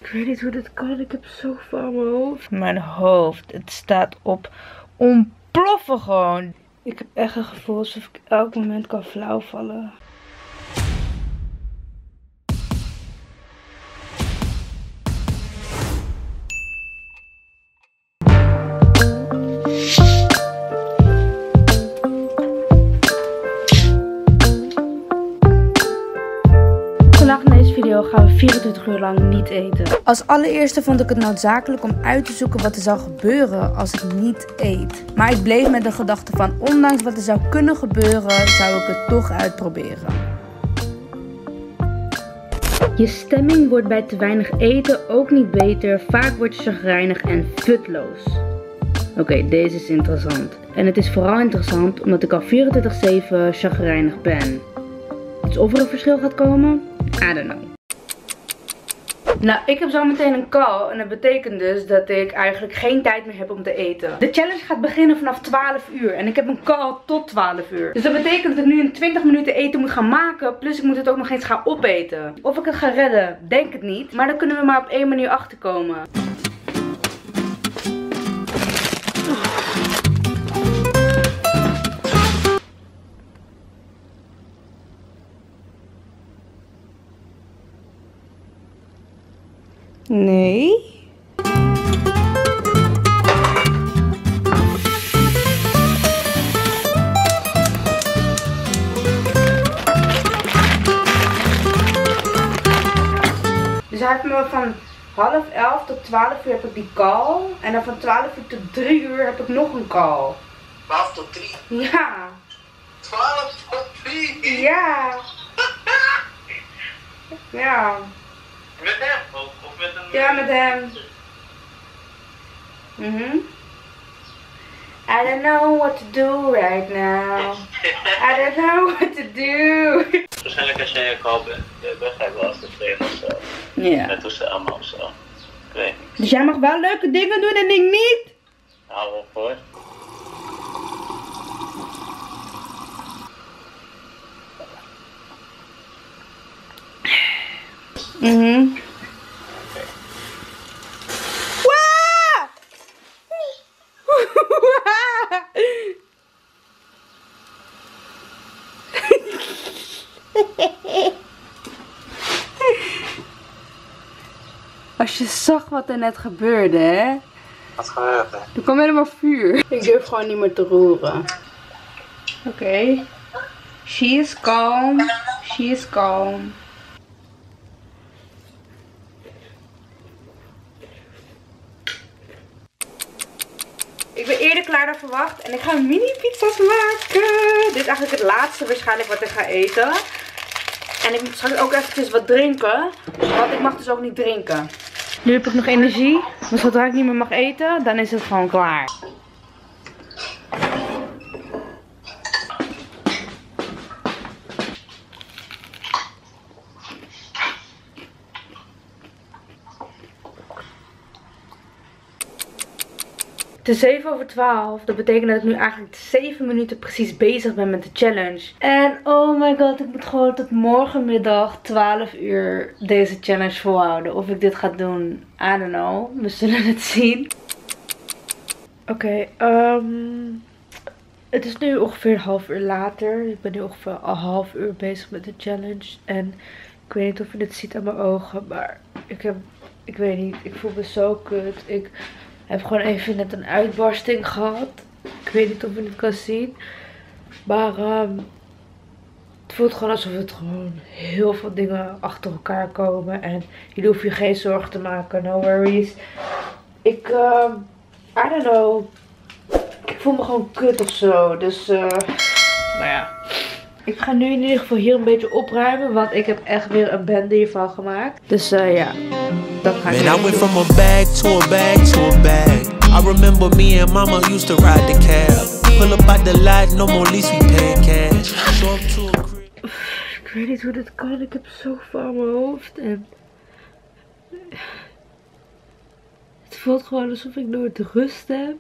Ik weet niet hoe dit kan. Ik heb zoveel aan mijn hoofd. Mijn hoofd. Het staat op ontploffen gewoon. Ik heb echt een gevoel alsof ik elk moment kan flauwvallen. Vandaag in deze video gaan we 24 uur lang niet eten. Als allereerste vond ik het noodzakelijk om uit te zoeken wat er zou gebeuren als ik niet eet. Maar ik bleef met de gedachte van, ondanks wat er zou kunnen gebeuren, zou ik het toch uitproberen. Je stemming wordt bij te weinig eten ook niet beter. Vaak word je chagrijnig en futloos. Oké, deze is interessant. En het is vooral interessant omdat ik al 24/7 chagrijnig ben. Dus of er een verschil gaat komen? I don't know. Nou, ik heb zo meteen een call en dat betekent dus dat ik eigenlijk geen tijd meer heb om te eten. De challenge gaat beginnen vanaf 12 uur en ik heb een call tot 12 uur. Dus dat betekent dat ik nu in 20 minuten eten moet gaan maken, plus ik moet het ook nog eens gaan opeten. Of ik het ga redden, denk het niet. Maar dan kunnen we maar op één manier achterkomen. Nee. Dus hij heeft me van 10:30 tot 12 uur heb ik die call. En dan van 12 uur tot 3 uur heb ik nog een call. 12 tot 3? Ja. 12 tot 3? Ja. Ja. Met hem? Of met een... Ja, met hem. I don't know what to do right now. I don't know what to do. Waarschijnlijk als jij in je call bent, ben ga je wel als tevreden of zo. Ja. Net hoe ze allemaal of zo. Ik weet niet. Dus jij mag wel leuke dingen doen en ik niet? Hou wel voor. Als je zag wat er net gebeurde, hè? Wat gebeurt er? Er kwam helemaal vuur. Ik durf gewoon niet meer te roeren. Oké. She is calm. She is calm. Ik ben eerder klaar dan verwacht en ik ga mini pizza's maken. Dit is eigenlijk het laatste waarschijnlijk wat ik ga eten. En ik moet straks ook eventjes wat drinken. Want ik mag dus ook niet drinken. Nu heb ik nog energie. Maar zodra ik niet meer mag eten, dan is het gewoon klaar. Het is 7:12. Dat betekent dat ik nu eigenlijk 7 minuten precies bezig ben met de challenge. En oh my god, ik moet gewoon tot morgenmiddag 12 uur deze challenge volhouden. Of ik dit ga doen, I don't know. We zullen het zien. Oké, het is nu ongeveer een half uur later. Ik ben nu ongeveer al half uur bezig met de challenge. En ik weet niet of je dit ziet aan mijn ogen. Maar ik weet niet, ik voel me zo kut. Ik heb gewoon even net een uitbarsting gehad. Ik weet niet of je het kan zien. Maar het voelt gewoon alsof het gewoon heel veel dingen achter elkaar komen. En jullie hoeven je geen zorgen te maken. No worries. I don't know. Ik voel me gewoon kut of zo. Dus nou ja. Ik ga nu in ieder geval hier een beetje opruimen. Want ik heb echt weer een bende hiervan gemaakt. Dus ja. Dat ga ik doen. I went from a bag to a bag to a bag. I remember me and mama used to ride the cab. Pull up at the lot, no more lease, we paying cash. Show up to a crib. Ik weet niet hoe dit kan. Ik heb zoveel aan mijn hoofd. En het voelt gewoon alsof ik nooit rust heb.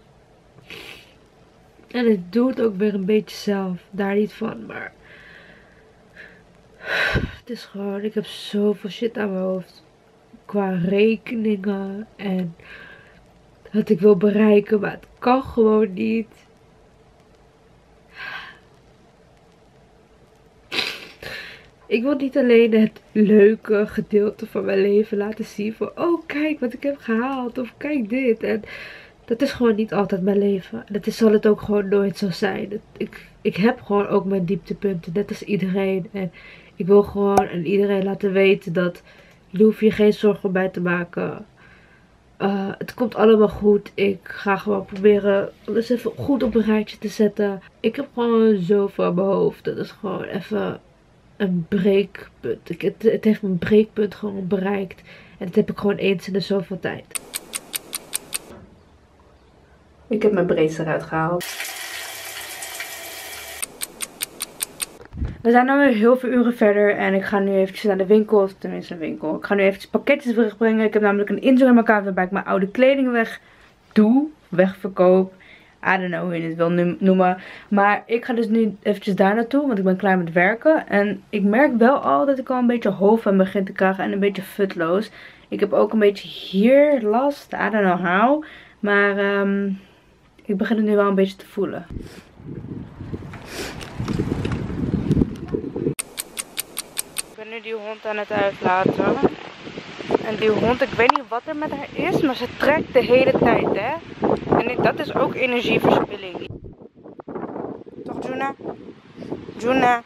En ik doe het ook weer een beetje zelf. Daar niet van, maar het is gewoon, ik heb zoveel shit aan mijn hoofd. qua rekeningen en wat ik wil bereiken, maar het kan gewoon niet. Ik wil niet alleen het leuke gedeelte van mijn leven laten zien van, oh kijk wat ik heb gehaald of kijk dit. En dat is gewoon niet altijd mijn leven. Dat zal het ook gewoon nooit zo zijn. Ik heb gewoon ook mijn dieptepunten, net als iedereen. En ik wil gewoon aan iedereen laten weten dat je hoeft je geen zorgen bij te maken. Het komt allemaal goed. Ik ga gewoon proberen alles even goed op een rijtje te zetten. Ik heb gewoon zoveel aan mijn hoofd. Dat is gewoon even een breekpunt. Het heeft mijn breekpunt gewoon bereikt. En dat heb ik gewoon eens in de zoveel tijd. Ik heb mijn brace eruit gehaald. We zijn nu weer heel veel uren verder en ik ga nu eventjes naar de winkel, of tenminste een winkel. Ik ga nu eventjes pakketjes terugbrengen. Ik heb namelijk een Instagram account waarbij ik mijn oude kleding wegverkoop. I don't know hoe je het wil noemen. Maar ik ga dus nu eventjes daar naartoe, want ik ben klaar met werken. En ik merk wel al dat ik al een beetje hoofdpijn begin te krijgen en een beetje futloos. Ik heb ook een beetje hier last, I don't know how. Maar ik begin het nu wel een beetje te voelen. Ik ben nu die hond aan het uitlaten. En die hond, ik weet niet wat er met haar is, maar ze trekt de hele tijd, hè. En dat is ook energieverspilling. Toch, Juna? Juna?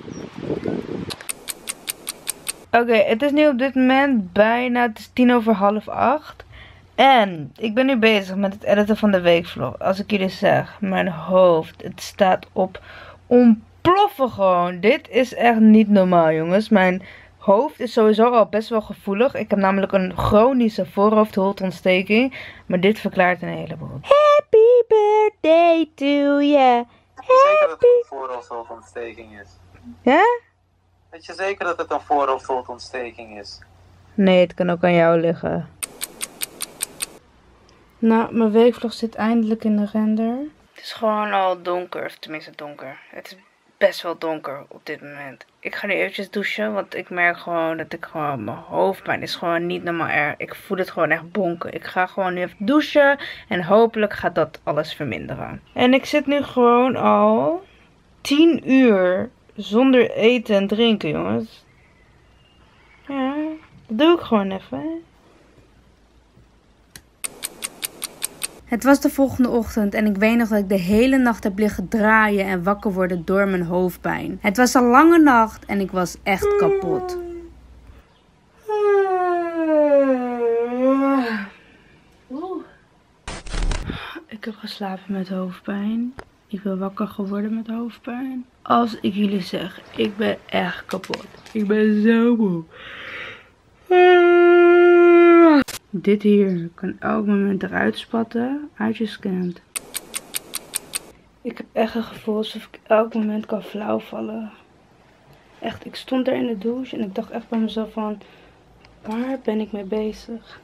Oké, het is nu op dit moment bijna, het is 7:45. En ik ben nu bezig met het editen van de weekvlog. Als ik jullie zeg, mijn hoofd, het staat op ontploffen gewoon. Dit is echt niet normaal, jongens. Mijn hoofd is sowieso al best wel gevoelig. Ik heb namelijk een chronische voorhoofdholteontsteking. Maar dit verklaart een heleboel. Happy birthday to you. Zeker dat het een voorhoofdholteontsteking is. Ja? Weet je zeker dat het een voorhoofdholteontsteking is? Nee, het kan ook aan jou liggen. Nou, mijn weekvlog zit eindelijk in de render. Het is gewoon al donker, of tenminste donker. Het is best wel donker op dit moment. Ik ga nu eventjes douchen, want ik merk gewoon dat mijn hoofdpijn is gewoon niet normaal erg. Ik voel het gewoon echt bonken. Ik ga gewoon nu even douchen en hopelijk gaat dat alles verminderen. En ik zit nu gewoon al 10 uur zonder eten en drinken, jongens. Ja, dat doe ik gewoon even, hè. Het was de volgende ochtend en ik weet nog dat ik de hele nacht heb liggen draaien en wakker worden door mijn hoofdpijn. Het was een lange nacht en ik was echt kapot. Ik heb geslapen met hoofdpijn. Ik ben wakker geworden met hoofdpijn. Als ik jullie zeg, ik ben echt kapot. Ik ben zo moe. Dit hier kan elk moment eruit spatten. Uitgescand. Ik heb echt een gevoel alsof ik elk moment kan flauwvallen. Echt, ik stond daar in de douche en ik dacht echt bij mezelf van, waar ben ik mee bezig?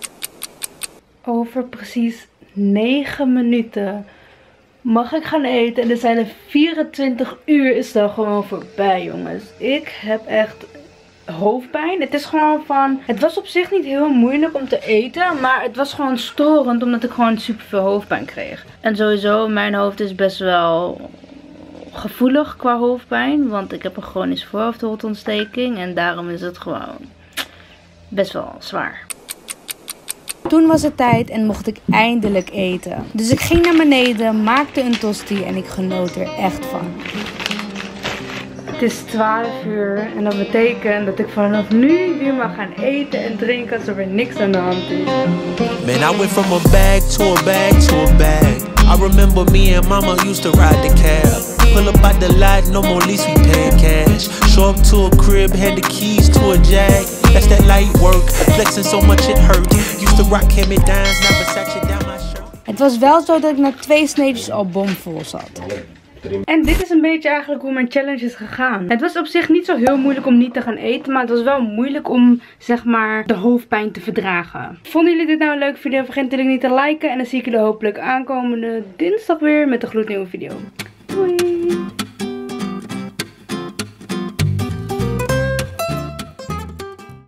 Over precies 9 minuten mag ik gaan eten en er zijn er 24 uur is dan gewoon voorbij, jongens. Ik heb echt hoofdpijn. Het is gewoon van, het was op zich niet heel moeilijk om te eten, maar het was gewoon storend omdat ik gewoon super veel hoofdpijn kreeg. En sowieso, mijn hoofd is best wel gevoelig qua hoofdpijn, want ik heb een chronische voorhoofdholteontsteking en daarom is het gewoon best wel zwaar. Toen was het tijd en mocht ik eindelijk eten. Dus ik ging naar beneden, maakte een tosti en ik genoot er echt van. Het is 12 uur en dat betekent dat ik vanaf nu weer mag gaan eten en drinken alsof er niks aan de hand is. Man, I went from a bag to a bag to a bag. I remember me and mama used to ride the cab. Pull up out the lot, no more lease, we paying cash. Show up to a crib, had the keys to a Jag. That's that light work, flexing so much it hurt. Used to rock Hand-Me-Downs, now Versace down my shirt. Het was wel zo dat ik na 2 sneetjes al bomvol zat. En dit is een beetje eigenlijk hoe mijn challenge is gegaan. Het was op zich niet zo heel moeilijk om niet te gaan eten. Maar het was wel moeilijk om, zeg maar, de hoofdpijn te verdragen. Vonden jullie dit nou een leuke video? Vergeet natuurlijk niet te liken. En dan zie ik jullie hopelijk aankomende dinsdag weer met een gloednieuwe video. Doei!